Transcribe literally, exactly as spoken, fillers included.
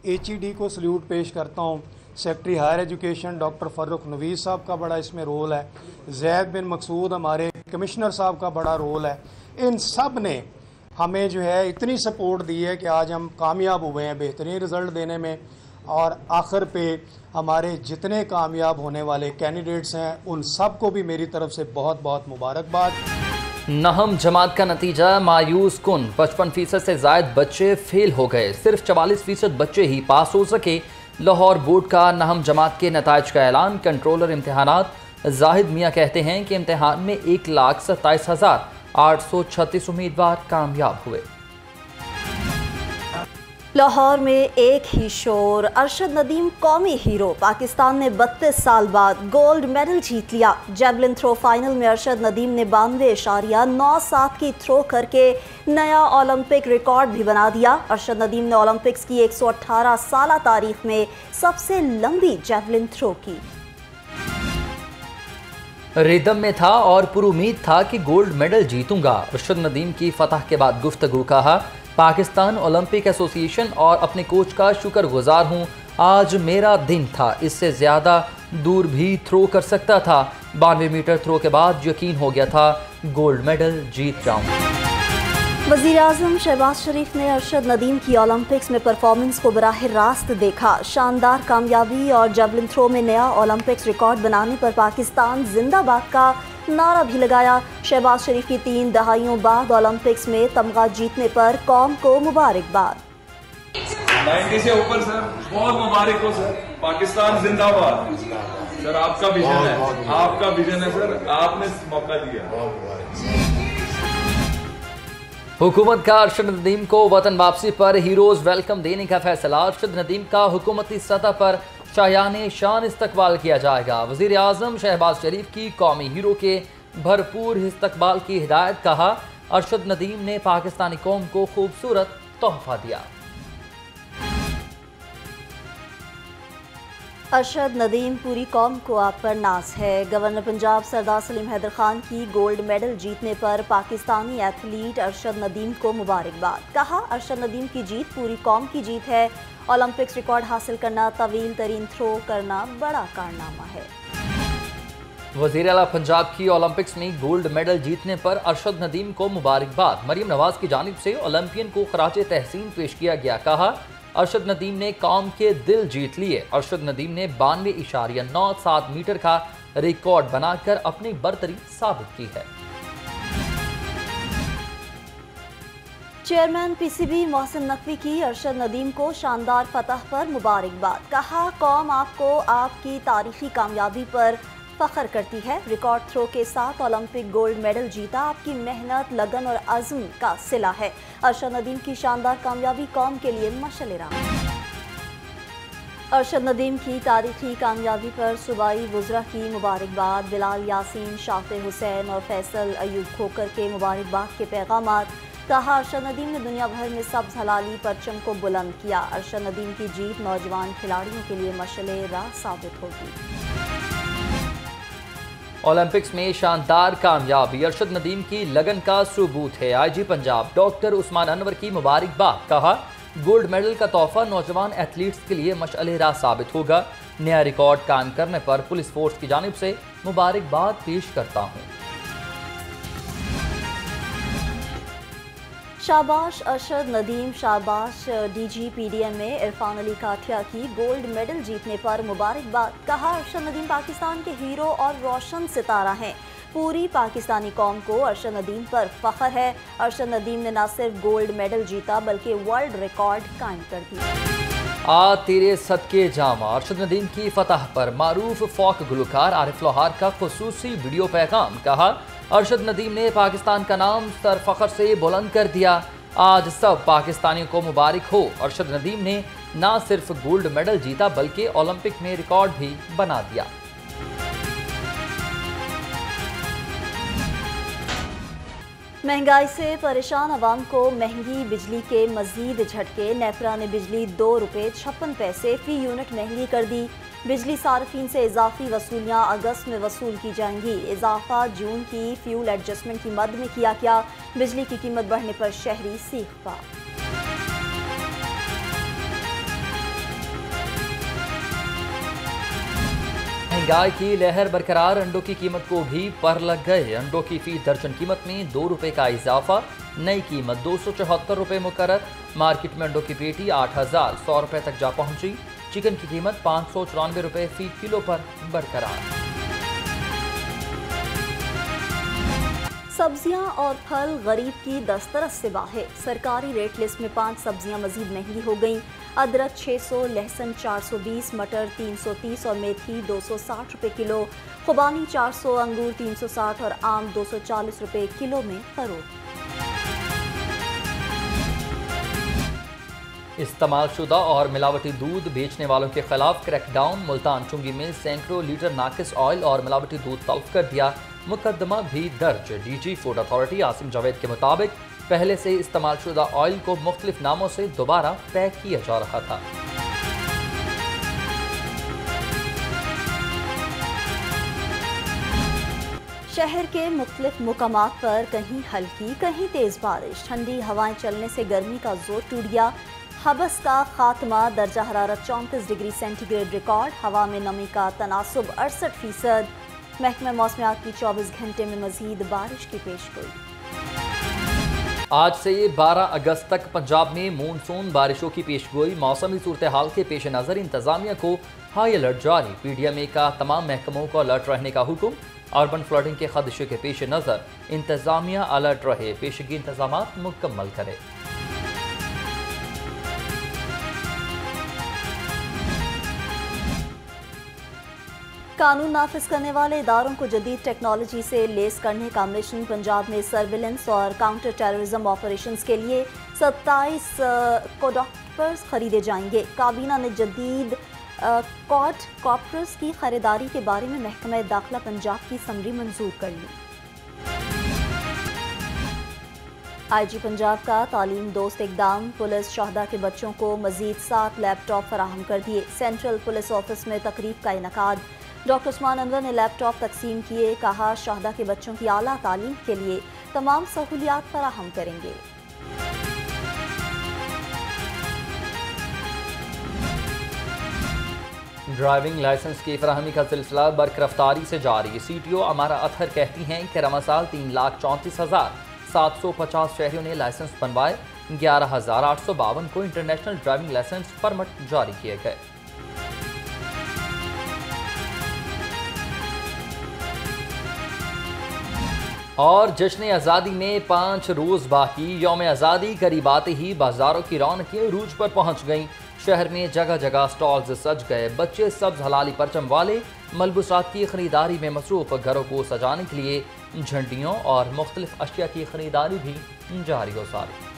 H E D को salute पेश करता हूँ। Secretary higher education doctor Farrukh Navees साहब का बड़ा इसमें रोल है। जैद बिन मकसूद हमारे कमिश्नर साहब का बड़ा रोल है। इन सब ने हमें जो है इतनी सपोर्ट दी है कि आज हम कामयाब हुए हैं बेहतरीन रिज़ल्ट देने में। और आखिर पे हमारे जितने कामयाब होने वाले कैंडिडेट्स हैं उन सब को भी मेरी तरफ से बहुत बहुत मुबारकबाद। नहम जमात का नतीजा मायूस कुन, पचपन फीसद से जायद बच्चे फेल हो गए, सिर्फ चवालीस फीसद बच्चे ही पास हो सके। लाहौर बोर्ड का नहम जमात के नताइज का ऐलान। कंट्रोलर इम्तहानात जाहिद मियाँ कहते हैं कि इम्तहान में एक लाख सत्ताईस हज़ार आठ सौ छत्तीस उम्मीदवार कामयाब हुए। लाहौर में एक ही शोर, अरशद नदीम कौमी हीरो, पाकिस्तान ने बत्तीस साल बाद गोल्ड मेडल जीत लिया। जेवलिन थ्रो फाइनल में अरशद नदीम ने बानवे इशारिया नौ सात की थ्रो करके नया ओलंपिक रिकॉर्ड भी बना दिया। अरशद नदीम ने ओलंपिक्स की एक सौ अठारह साल तारीख में सबसे लंबी जेवलिन थ्रो की। रिदम में था और पुरुमीद था कि गोल्ड मेडल जीतूंगा। अरशद नदीम की फतह के बाद गुफ्तगू कहा, पाकिस्तान ओलंपिक एसोसिएशन और अपने कोच का शुक्रगुजार हूँ। आज मेरा दिन था, इससे ज़्यादा दूर भी थ्रो कर सकता था। बानवे मीटर थ्रो के बाद यकीन हो गया था गोल्ड मेडल जीत जाऊँ। वज़ीर आज़म शहबाज शरीफ ने अरशद नदीम की ओलंपिक्स में परफॉर्मेंस को बराह रास्त देखा। शानदार कामयाबी और जेवलिन थ्रो में नया ओलंपिक्स रिकॉर्ड बनाने पर पाकिस्तान जिंदाबाद का नारा भी लगाया। शहबाज शरीफ की तीन दहाइयों बाद ओलंपिक्स में तमगा जीतने पर कौम को मुबारकबाद। नब्बे से ऊपर सर, बहुत मुबारक हो सर। पाकिस्तान जिंदाबाद। सर आपका विजन है, आपका विजन है सर, आपने मौका दिया। हुकूमत का अरशद नदीम को वतन वापसी पर हीरोज वेलकम देने का फैसला। अरशद नदीम का हुकूमती सतह पर शायाने शान इस्तकबाल किया जाएगा। वज़ीर आज़म शहबाज शरीफ की कौमी हीरो के भरपूर इस्तकबाल की हिदायत। कहा, अरशद नदीम ने पाकिस्तानी कौम को खूबसूरत तोहफा दिया। अरशद नदीम पूरी कौम को आप पर नाज है। गवर्नर पंजाब सरदार सलीम हैदर खान की गोल्ड मेडल जीतने पर पाकिस्तानी एथलीट अरशद नदीम को मुबारकबाद। कहा, अरशद नदीम की जीत पूरी कौम की जीत है। ओलंपिक्स रिकॉर्ड हासिल करना, तवील तरीन थ्रो करना बड़ा कारनामा है। वज़ीर आला पंजाब की ओलंपिक्स में गोल्ड मेडल जीतने पर अरशद नदीम को मुबारकबाद। मरीम नवाज की जानिब से ओलंपियन को खराज तहसीन पेश किया गया। कहा, अरशद नदीम ने कौम के दिल जीत लिए। अरशद नदीम ने बानवे इशारिया नौ सात मीटर का रिकॉर्ड बनाकर अपनी बरतरी साबित की है। चेयरमैन पीसीबी मोहसिन नकवी की अरशद नदीम को शानदार फतह पर मुबारकबाद। कहा, कौम आपको आपकी तारीखी कामयाबी पर फख्र करती है। रिकॉर्ड थ्रो के साथ ओलंपिक गोल्ड मेडल जीता आपकी मेहनत, लगन और अज़्म का सिला है। अरशद नदीम की शानदार कामयाबी कौम के लिए मशअल राह। अरशद नदीम की तारीखी कामयाबी पर सूबाई वुज़रा की मुबारकबाद। बिलाल यासीन, शाफे हुसैन और फैसल अयूब खोकर के मुबारकबाद के पैगामात। कहा, अरशद नदीम ने दुनिया भर में सब्ज़ हलाली परचम को बुलंद किया। अरशद नदीम की जीत नौजवान खिलाड़ियों के लिए मशअल राह साबित होगी। ओलंपिक्स में शानदार कामयाबी अरशद नदीम की लगन का सबूत है। आईजी पंजाब डॉक्टर उस्मान अनवर की मुबारकबाद। कहा, गोल्ड मेडल का तोहफा नौजवान एथलीट्स के लिए मशअल राह साबित होगा। नया रिकॉर्ड कायम करने पर पुलिस फोर्स की जानिब से मुबारकबाद पेश करता हूँ। शाबाश अरशद नदीम, शाबाश डीजी पीडीएम में इरफान अली काठिया की गोल्ड मेडल जीतने पर मुबारकबाद। कहा, अरशद नदीम पाकिस्तान के हीरो और रोशन सितारा हैं। पूरी पाकिस्तानी कौम को अरशद नदीम पर फख्र है। अरशद नदीम ने न सिर्फ गोल्ड मेडल जीता बल्कि वर्ल्ड रिकॉर्ड कायम कर दिया। आ तेरे सदके जामा अरशद नदीम की फतह पर मारूफ फोक गुलकार आरिफ लोहार का खुसूसी वीडियो पैगाम। कहा, अरशद नदीम ने पाकिस्तान का नाम सर फख्र से बुलंद कर दिया। आज सब पाकिस्तानियों को मुबारक हो। अरशद नदीम ने न सिर्फ गोल्ड मेडल जीता बल्कि ओलंपिक में रिकॉर्ड भी बना दिया। महंगाई से परेशान अवाम को महंगी बिजली के मजीद झटके। नेपरा ने बिजली दो रुपये छप्पन पैसे फी यूनिट महंगी कर दी। बिजली सार्फिन से इजाफी वसूलियाँ अगस्त में वसूल की जाएंगी। इजाफा जून की फ्यूल एडजस्टमेंट की मद में किया गया। बिजली की कीमत बढ़ने पर शहरी सीख पा। महंगाई की लहर बरकरार, अंडों की कीमत को भी पर लग गए। अंडों की फी दर्जन कीमत में दो रुपए का इजाफा, नई कीमत दो सौ चौहत्तर रुपये मुकर्रर। मार्केट में अंडों की पेटी आठ हजार सौ रुपये तक जा पहुंची। चिकन की कीमत पाँच सौ चौरानवे रुपये फी किलो पर बरकरार। सब्जियां और फल गरीब की दस्तरस से बाहर। सरकारी रेट लिस्ट में पांच सब्जियां मजीद महंगी हो गईं। अदरक छह सौ, लहसुन चार सौ बीस, मटर तीन सौ तीस और मेथी दो सौ साठ रुपये किलो। खुबानी चार सौ, अंगूर तीन सौ साठ और आम दो सौ चालीस रुपये किलो में फरोख्त। इस्तेमालशुदा और मिलावटी दूध बेचने वालों के खिलाफ क्रैकडाउन। मुल्तान चुंगी में सैकड़ों लीटर नाकिस ऑयल और मिलावटी दूध तल्फ कर दिया। मुकदमा भी दर्ज। DG food authority Asim Javed के मुताबिक पहले से इस्तेमालशुदा ऑयल को मुख्तलिफ नामों से दोबारा पैक किया जा रहा था। शहर के मुख्तलिफ मुकामात पर कहीं हल्की कहीं तेज बारिश। ठंडी हवाएं चलने से गर्मी का जोर टूट गया। हबस का खात्मा। दर्जा हरारत चौंतीस डिग्री सेंटीग्रेड रिकॉर्ड। हवा में नमी का तनासुब अड़सठ फीसद। महकमा मौसमियात की चौबीस घंटे में मजीद बारिश की पेशगोई। आज से बारह अगस्त तक पंजाब में मानसून बारिशों की पेशगोई। मौसमी सूरत हाल के पेश नज़र इंतजामिया को हाई अलर्ट जारी। पीडीएमए का तमाम महकमों को अलर्ट रहने का हुक्म। अर्बन फ्लडिंग के खदशे के पेश नज़र इंतजामिया अलर्ट रहे। पेशगी इंतजाम मुकम्मल करे। कानून नाफिज करने वाले इदारों को जदीद टेक्नोलॉजी से लेस करने का मिशन। पंजाब में सर्विलेंस और काउंटर टेररिज्म ऑपरेशंस के लिए सत्ताईस कोडॉप्टर्स खरीदे जाएंगे। काबीना ने जदीद क्वाड कॉप्टर्स की खरीदारी के बारे में महकमा दाखिला पंजाब की समरी मंजूर कर ली। आईजी पंजाब का तालीम दोस्त इकदाम। पुलिस शहदा के बच्चों को मजीद सात लैपटॉप फराहम कर दिए। सेंट्रल पुलिस ऑफिस में तकरीब का इनकाद। डॉक्टर उस्मान अनवर ने लैपटॉप तकसीम किए। कहा शहदा के बच्चों की आला तालीम के लिए तमाम सहूलियात फराहम करेंगे। ड्राइविंग लाइसेंस की फराहमी का सिलसिला बरकरफ्तारी से जारी। सी टी ओ अमारा अतहर कहती हैं कि रमासाल तीन लाख चौंतीस हजार सात सौ पचास शहरियों ने लाइसेंस बनवाए। ग्यारह हजार आठ सौ बावन को इंटरनेशनल ड्राइविंग लाइसेंस परमिट जारी किए गए। और जश्न आज़ादी में पाँच रोज़ बाकी। यौम आज़ादी करीब आते ही बाजारों की रौनकें उरूज पर पहुंच गईं। शहर में जगह जगह स्टॉल्स सज गए। बच्चे सब्ज हलाली परचम वाले मलबूसात की खरीदारी में मसरूफ। घरों को सजाने के लिए झंडियों और मुख्तलिफ अशिया की खरीदारी भी जारी हो सारी।